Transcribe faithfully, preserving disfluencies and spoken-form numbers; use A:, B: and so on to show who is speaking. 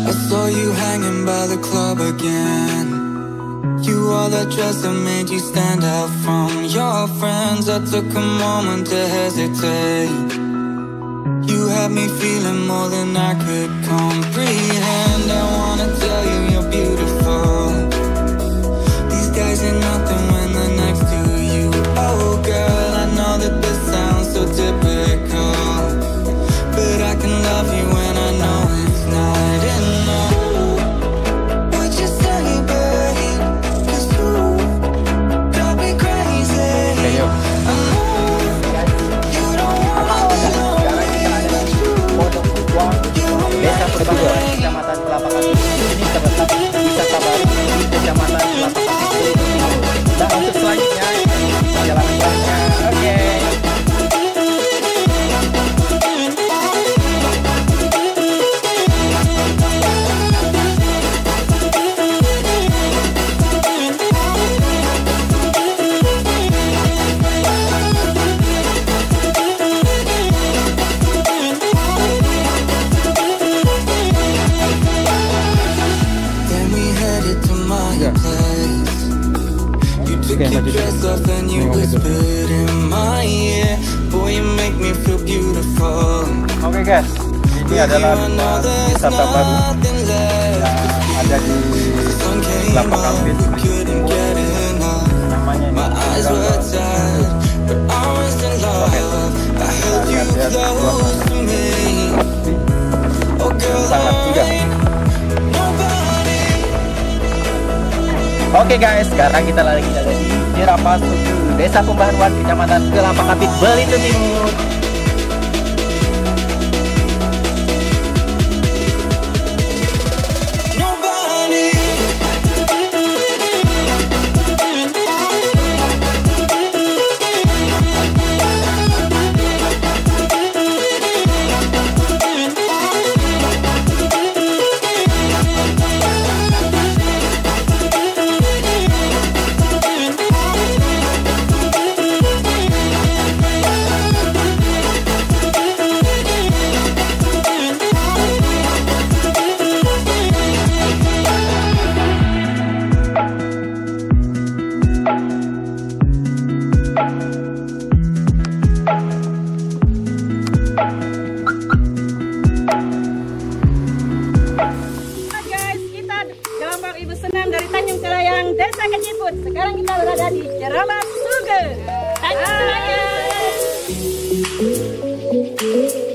A: I saw you hanging by the club again. You wore that dress that made you stand out from your friends. I took a moment to hesitate. You had me feeling more than I could comprehend. I wanna tell you you're beautiful. These guys ain't nothing when they're next to you. Oh girl, I know that this sounds so typical, but I can love you when I know it's not enough. Would you say, babe, 'cause you got me crazy. I know you don't want me lonely, but you, you
B: Desa Perbanggaan, Kecamatan Kelapa Kampit. Ini terletak wisata baru di Kecamatan Kelapa Kampit, Belitung Timur. Dan untuk selanjutnya, perjalanan selanjutnya. Oke.
A: Took your dress off and you whispered in my ear. Boy, you make me feel beautiful.
B: Oke guys, ini adalah wisata baru yang ada di Kelapa Kampit. Namanya ini Jerambah. Oke, kita lihat ya sangat indah. Oke guys, sekarang kita lagi ada di Jerambah, Desa Pembaruan, Kecamatan Kelapa Kampit, Belitung Timur.
C: Desa Keciput. Sekarang kita berada di Jerambah, Suge. Tanjung Selatan.